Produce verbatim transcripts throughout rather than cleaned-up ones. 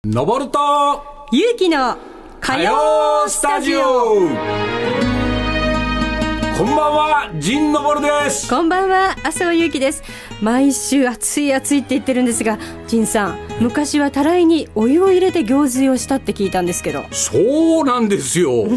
のぼるとゆうきの火曜スタジオ。 こんばんは、陣のぼるです。 こんばんは、麻生ゆうきです。毎週暑い暑いって言ってるんですが、陣さん、昔はたらいにお湯を入れて行水をしたって聞いたんですけど。 そうなんですよ、うん、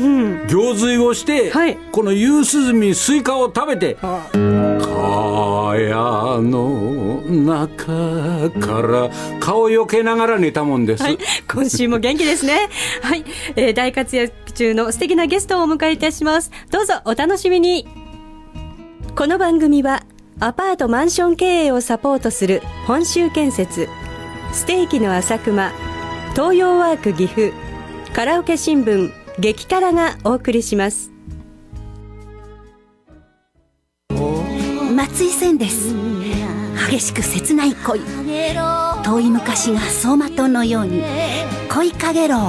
行水をして、はい、この夕涼みスイカを食べて、はあ、蚊帳の中から顔をよけながら寝たもんです、 はい、今週も元気ですねはい、えー、大活躍中の素敵なゲストをお迎えいたします。どうぞお楽しみに。この番組はアパートマンション経営をサポートする本州建設、ステーキの朝熊、東洋ワーク岐阜、カラオケ新聞激辛がお送りします。 松井千です。激しく切ない恋、遠い昔が走馬灯のように恋かげろう。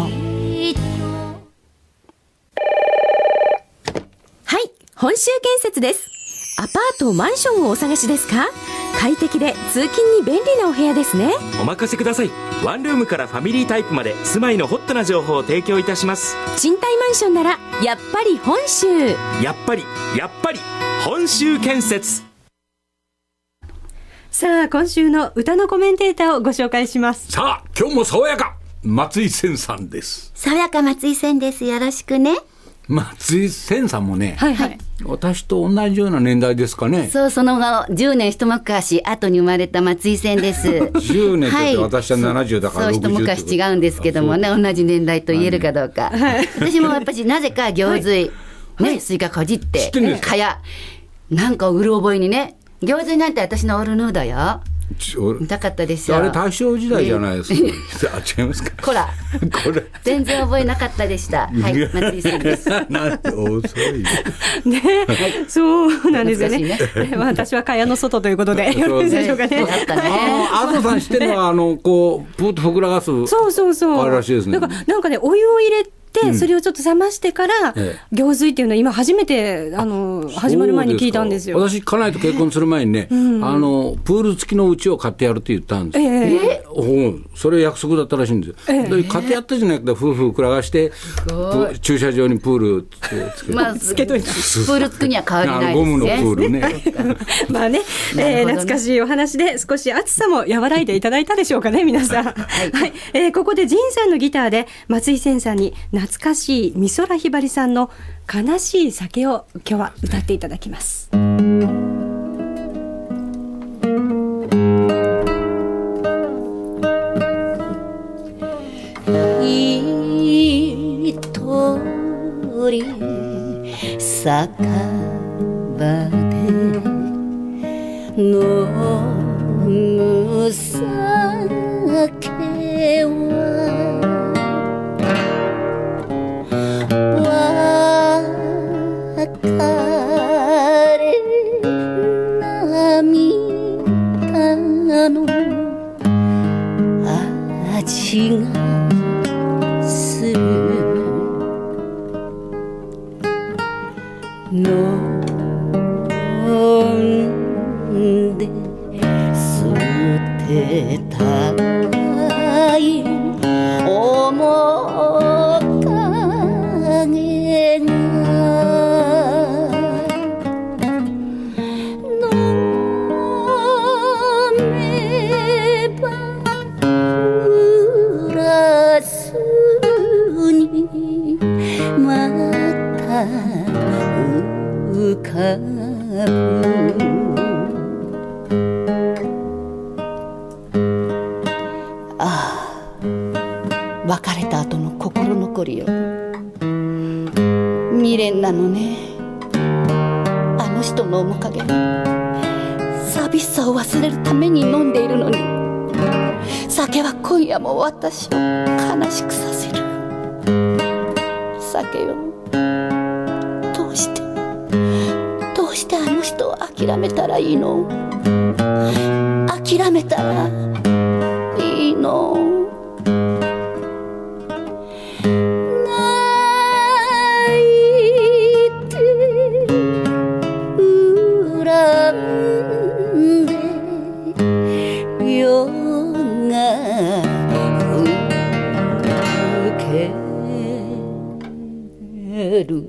はい、本州建設です。アパートマンションをお探しですか？快適で通勤に便利なお部屋ですね。 お任せください。ワンルームからファミリータイプまで住まいのホットな情報を提供いたします。 賃貸マンションならやっぱり本州、 やっぱりやっぱり本州建設。 さあ、今週の歌のコメンテーターをご紹介します。 さあ、今日も爽やか松井千さんです。 爽やか松井千です。よろしくね。 松井千さんもね、 はいはい、 私と同じような年代ですかね。 そう、その後じゅうねん一昔後に生まれた松井千ですじゅうねんって私はななじゅうだからろくじゅう。 そう、一昔違うんですけどもね、同じ年代と言えるかどうか、はい、私もやっぱりなぜか行水、はい、ね、スイカかじってかやなんかうる覚えにね、行水なんて私のオールヌードよ。見たかったですよ。 あれ大正時代じゃないですか、ね、あ、違いますか。 こらこれ全然覚えなかったでした。はい、松井さんです。 なんて遅いね、はい、そうなんですよね。ね、私は蚊帳の外ということでよろしいでしょうかね。 そうだったね。 あずさん知ってるのはあのこうプーッと膨らがす、 そうそうそう、 あれらしいですね。 なんか、なんかね、お湯を入れてでそれをちょっと冷ましてから、うん、行水っていうのは今初めてあの始まる前に聞いたんですよ。 私家内と結婚する前にね、うん、あのプール付きの家を買ってやるって言ったんですよ、えー、それ約束だったらしいんですよ、えー、で買ってやったじゃなくて夫婦くらがして駐車場にプールつけて、 まあ、つけといたプールつくには変わりないですね。 ゴムのプールねまあね、えー、懐かしいお話で少し暑さも和らいでいただいたでしょうかね皆さんはい、はい、えー、ここで仁さんのギターで松井千さんに懐かしい美空ひばりさんの悲しい酒を今日は歌っていただきます。 一人酒場で飲む酒は味がする。飲んで捨てたい面影が浮かぶ。ああ、別れた後の心残りよ。未練なのね、あの人の面影。寂しさを忘れるために飲んでいるのに、酒は今夜も私を悲しくさせる。酒よ、どうしてどうしてあの人を諦めたらいいの？諦めたらいいの？泣いて恨んで夜が更ける。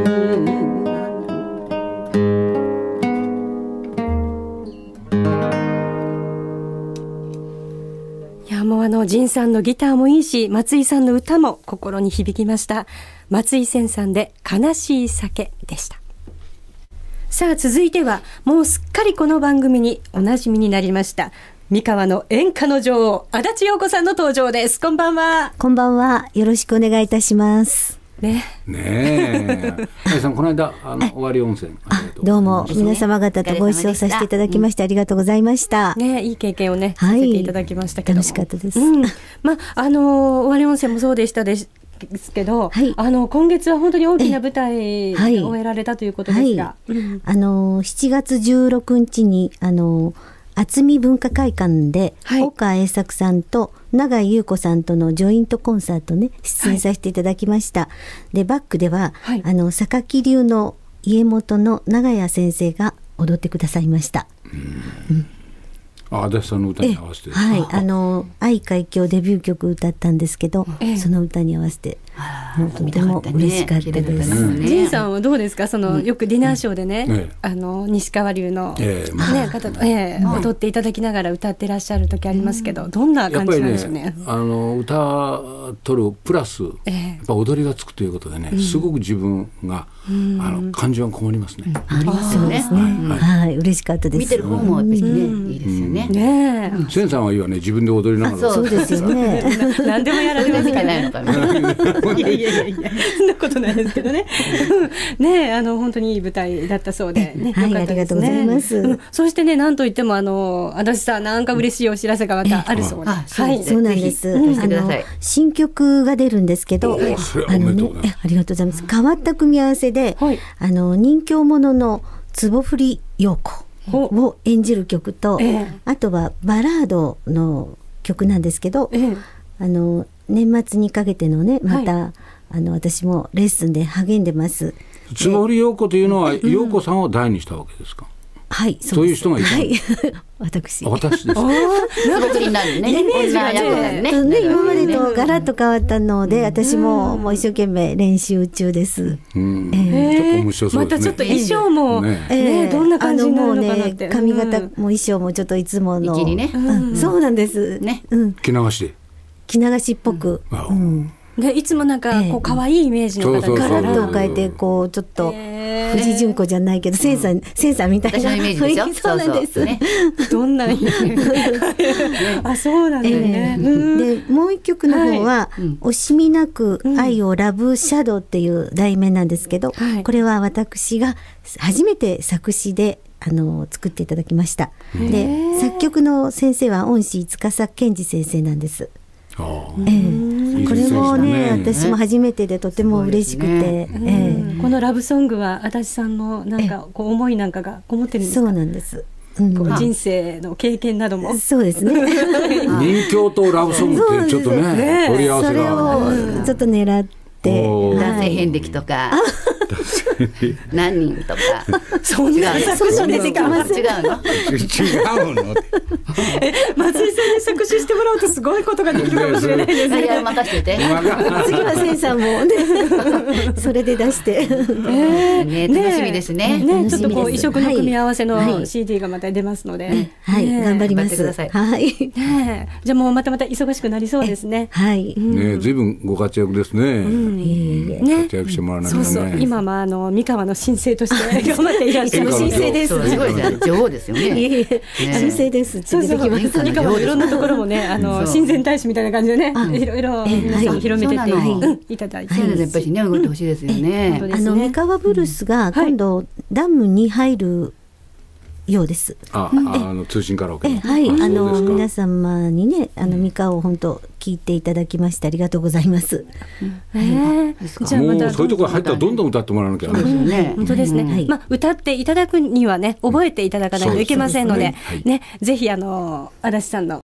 いや、もうあの仁さんのギターもいいし、松井さんの歌も心に響きました。松井千さんで悲しい酒でした。さあ続いては、もうすっかりこの番組におなじみになりました三河の演歌の女王、足立陽子さんの登場です。こんばんは。 こんばんは。よろしくお願いいたします。 ねねえ、林さんこの間あの終わり温泉ありがとうどうも皆様方とご一緒させていただきまして、ありがとうございました。 ね、いい経験をね、 はい、 させていただきましたけども、 楽しかったです。 うん、まああの終わり温泉もそうでしたですですけど、はい、あの今月は本当に大きな舞台を終えられたということですが、はいはい、 あのしちがつじゅうろくにちにあの渥美文化会館で、はい、岡栄作さんと永井優子さんとのジョイントコンサートね出演させていただきました。はい、でバックでは、はい、あの榊流の家元の長屋先生が踊ってくださいました。うんうん、 あ、足立さんの歌に合わせて、 はい、あの愛海峡デビュー曲歌ったんですけど、ええ、その歌に合わせてとても嬉しかったです。 仁さんはどうですか、そのよくディナーショーでね、うん、あの西川流の、ええね、方と、ええ、踊っていただきながら歌ってらっしゃる時ありますけど、うん、どんな感じなんでしょうね。 やっぱりね、あの歌取るプラス、ええ、やっぱ踊りがつくということでね、うん、すごく自分が、うん、あの感情がこもりますね。うん、 ありますよね。はい、嬉しかったです。 見てる方もやっぱりね、うん、いいですよね。 ねえ、 千さんは今ね自分で踊りながら、 そうですよね。 何でもやられますからないのかな。 いやいやいやいや、そんなことないですけどね。ね、あの本当にいい舞台だったそうで、ね、 はい、ありがとうございます。 うん、そしてね、なんといってもあの足立さん、なんか嬉しいお知らせがまたあるそうで、 はい、そうなんです。あの新曲が出るんですけど、あのね、ありがとうございます。変わった組み合わせで、はい、あの人形者の坪振陽子を演じる曲と、ええ、あとはバラードの曲なんですけど、ええ、あの年末にかけてのね、また、はい、あの私もレッスンで励んでます。 坪振陽子というのは陽子さんを題にしたわけですか。 はい、 そういう人がいた。はい、 私。 私です。 なんかになるね。イメージがね、 ね、今までとガラッと変わったので、私ももう一生懸命練習中です。 うん、えー、ちょっと面白そうですね。 またちょっと衣装も、ねね、どんな感じになるのかなって。 髪型も衣装もちょっといつもの。ね、うん、そうなんです。ね、 うん、着流しで。 着流しっぽく。 うん、でいつもなんかこう可愛いイメージの方ガラッと変えて、こうちょっと。藤純子じゃないけど、千さん、千さんみたいな。 私のイメージですよ。 そうなんです。 どんなイメージ。あ、そうなんだね。 で、もう一曲の方は、惜しみなく愛をラブシャドウっていう題名なんですけど、これは私が初めて作詞で、あの作っていただきました。で、作曲の先生は恩師司健二先生なんです。ええ、これもね、私も初めてでとても嬉しくて、ええ、このラブソングは足立さんのなんかこう思いなんかがこもってるんですか。 そうなんです。 うん、人生の経験なども。 そうですね。 人形とラブソングってちょっとね、取り合わせが。 それをちょっと狙って、 男性遍歴とか。何人とか。 そんな作詞出てきます。 違うの。 違うの。 松井さんに作詞してもらうとすごいことができるかもしれないですね。 いや、任せて。 次は千さんもね、それで出して。 ね、楽しみですね。 ね、ちょっとこう異色の組み合わせの シーディー がまた出ますので。 はい、頑張ります。はい。 じゃあもうまたまた忙しくなりそうですね。 はい。 ね、ずいぶんご活躍ですね。活躍してもらわないとね。 そうそう、今まああの三河の新星として頑張っていらっしゃる新星です。 すごい女王ですよね。 新星です。 そうそう、三河のいろんなところもね、あの親善大使みたいな感じでね、いろいろ皆さん広めてっていただいて、 やっぱりね、動いてほしいですよね。 あの三河ブルースが今度ダムに入るようです。 あ、あの通信カラオケの。 はい、あの皆様にね、あの三河を本当聞いていただきましてありがとうございます。 じゃあもうそういうところ入ったらどんどん歌ってもらわなきゃね。 本当ですね。まあ歌っていただくにはね、覚えていただかないといけませんので、ね、ぜひあの足立さんの